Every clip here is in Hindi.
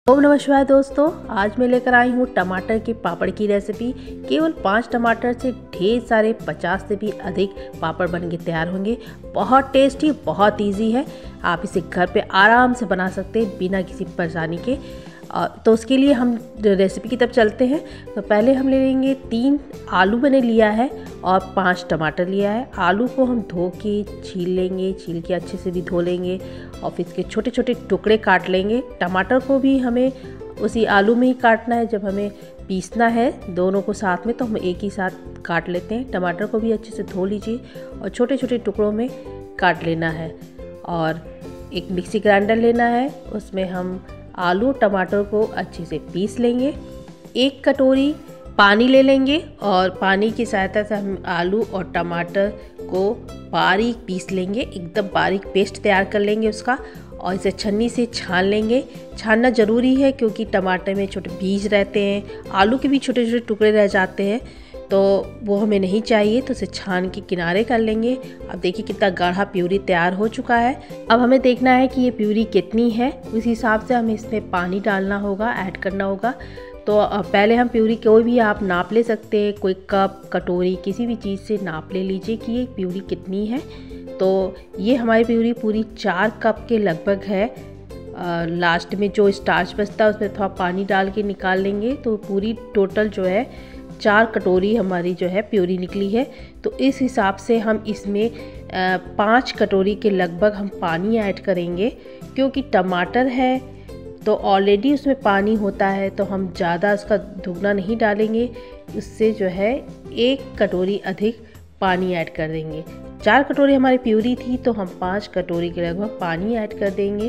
ओम नमः शिवाय दोस्तों, आज मैं लेकर आई हूँ टमाटर के पापड़ की रेसिपी। केवल 5 टमाटर से ढेर सारे 50 से भी अधिक पापड़ बन के तैयार होंगे। बहुत टेस्टी, बहुत इजी है। आप इसे घर पे आराम से बना सकते हैं बिना किसी परेशानी के। तो उसके लिए हम रेसिपी की तरफ चलते हैं। तो पहले हम ले लेंगे 3 आलू मैंने लिया है और 5 टमाटर लिया है। आलू को हम धो के छील लेंगे, छील के अच्छे से भी धो लेंगे और फिर इसके छोटे छोटे टुकड़े काट लेंगे। टमाटर को भी हमें उसी आलू में ही काटना है। जब हमें पीसना है दोनों को साथ में तो हम एक ही साथ काट लेते हैं। टमाटर को भी अच्छे से धो लीजिए और छोटे छोटे टुकड़ों में काट लेना है। और एक मिक्सी ग्राइंडर लेना है, उसमें हम आलू टमाटर को अच्छे से पीस लेंगे। 1 कटोरी पानी ले लेंगे और पानी की सहायता से हम आलू और टमाटर को बारीक पीस लेंगे। एकदम बारीक पेस्ट तैयार कर लेंगे उसका और इसे छन्नी से छान लेंगे। छानना ज़रूरी है क्योंकि टमाटर में छोटे बीज रहते हैं, आलू के भी छोटे छोटे टुकड़े रह जाते हैं, तो वो हमें नहीं चाहिए। तो इसे छान के किनारे कर लेंगे। अब देखिए कितना गाढ़ा प्यूरी तैयार हो चुका है। अब हमें देखना है कि ये प्यूरी कितनी है, उस हिसाब से हमें इसमें पानी डालना होगा, ऐड करना होगा। तो पहले हम प्यूरी कोई भी आप नाप ले सकते हैं, कोई कप कटोरी किसी भी चीज़ से नाप ले लीजिए कि ये प्यूरी कितनी है। तो ये हमारी प्यूरी पूरी 4 कप के लगभग है। लास्ट में जो स्टार्च बचता है उसमें थोड़ा पानी डाल के निकाल लेंगे। तो पूरी टोटल जो है 4 कटोरी हमारी जो है प्यूरी निकली है। तो इस हिसाब से हम इसमें 5 कटोरी के लगभग हम पानी ऐड करेंगे। क्योंकि टमाटर है तो ऑलरेडी उसमें पानी होता है, तो हम ज़्यादा उसका दुगना नहीं डालेंगे। उससे जो है 1 कटोरी अधिक पानी ऐड कर देंगे। 4 कटोरी हमारी प्यूरी थी तो हम 5 कटोरी के लगभग पानी ऐड कर देंगे।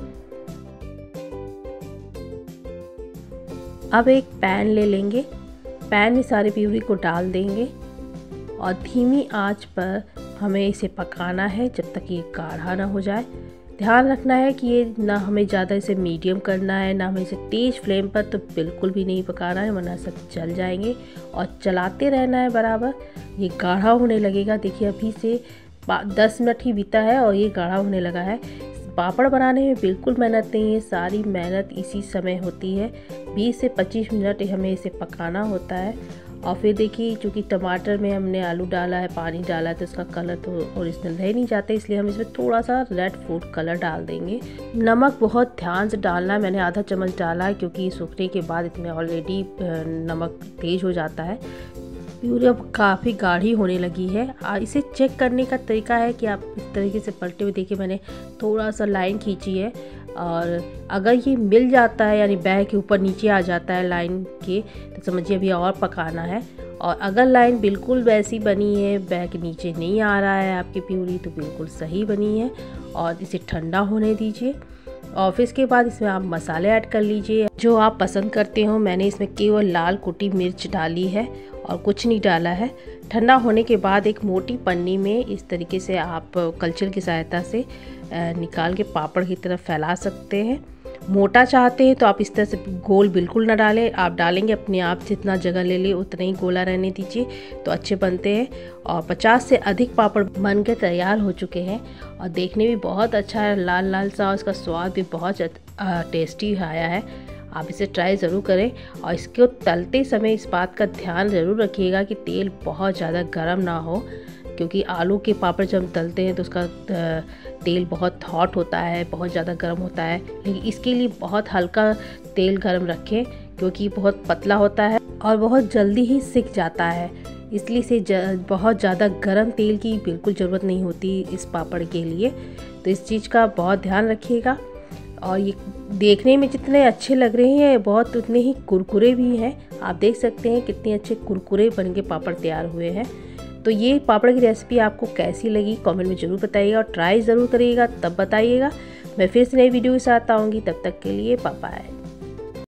अब एक पैन ले लेंगे, पैन में सारी प्यूरी को डाल देंगे और धीमी आंच पर हमें इसे पकाना है जब तक ये गाढ़ा ना हो जाए। ध्यान रखना है कि ये ना हमें ज़्यादा इसे मीडियम करना है, ना हमें इसे तेज़ फ्लेम पर तो बिल्कुल भी नहीं पकाना है, वरना सब जल जाएंगे। और चलाते रहना है बराबर। ये गाढ़ा होने लगेगा। देखिए अभी से 10 मिनट ही बीता है और ये गाढ़ा होने लगा है। पापड़ बनाने में बिल्कुल मेहनत नहीं है, सारी मेहनत इसी समय होती है। 20 से 25 मिनट हमें इसे पकाना होता है। और फिर देखिए चूँकि टमाटर में हमने आलू डाला है, पानी डाला है, तो इसका कलर तो ओरिजिनल रह नहीं जाता, इसलिए हम इसमें थोड़ा सा रेड फूड कलर डाल देंगे। नमक बहुत ध्यान से डालना है, मैंने आधा चम्मच डाला है क्योंकि सूखने के बाद इसमें ऑलरेडी नमक तेज हो जाता है। प्यूरी अब काफ़ी गाढ़ी होने लगी है। इसे चेक करने का तरीका है कि आप इस तरीके से पलटे हुए देखिए, मैंने थोड़ा सा लाइन खींची है और अगर ये मिल जाता है यानी बैग के ऊपर नीचे आ जाता है लाइन के, तो समझिए अभी और पकाना है। और अगर लाइन बिल्कुल वैसी बनी है, बैग नीचे नहीं आ रहा है आपकी प्यूरी, तो बिल्कुल सही बनी है। और इसे ठंडा होने दीजिए और फिर इसके बाद इसमें आप मसाले ऐड कर लीजिए जो आप पसंद करते हो। मैंने इसमें केवल लाल कुटी मिर्च डाली है और कुछ नहीं डाला है। ठंडा होने के बाद एक मोटी पन्नी में इस तरीके से आप कलछुल की सहायता से निकाल के पापड़ की तरफ फैला सकते हैं। मोटा चाहते हैं तो आप इस तरह से गोल बिल्कुल ना डालें, आप डालेंगे अपने आप जितना जगह ले ले उतना ही गोला रहने दीजिए, तो अच्छे बनते हैं। और 50 से अधिक पापड़ बन के तैयार हो चुके हैं और देखने भी बहुत अच्छा है, लाल लाल सा, और इसका स्वाद भी बहुत टेस्टी आया है। आप इसे ट्राई ज़रूर करें और इसको तलते समय इस बात का ध्यान ज़रूर रखिएगा कि तेल बहुत ज़्यादा गर्म ना हो, क्योंकि आलू के पापड़ जब हम तलते हैं तो उसका तेल बहुत हॉट होता है, बहुत ज़्यादा गर्म होता है। लेकिन इसके लिए बहुत हल्का तेल गर्म रखें क्योंकि बहुत पतला होता है और बहुत जल्दी ही सिक जाता है। इसलिए इसे बहुत ज़्यादा गर्म तेल की बिल्कुल ज़रूरत नहीं होती इस पापड़ के लिए। तो इस चीज़ का बहुत ध्यान रखिएगा। और ये देखने में जितने अच्छे लग रहे हैं बहुत उतने ही कुरकुरे भी हैं। आप देख सकते हैं कितने अच्छे कुरकुरे बन के पापड़ तैयार हुए हैं। तो ये पापड़ की रेसिपी आपको कैसी लगी कमेंट में ज़रूर बताइएगा और ट्राई ज़रूर करिएगा, तब बताइएगा। मैं फिर से नई वीडियो के साथ आऊँगी, तब तक के लिए बाय बाय।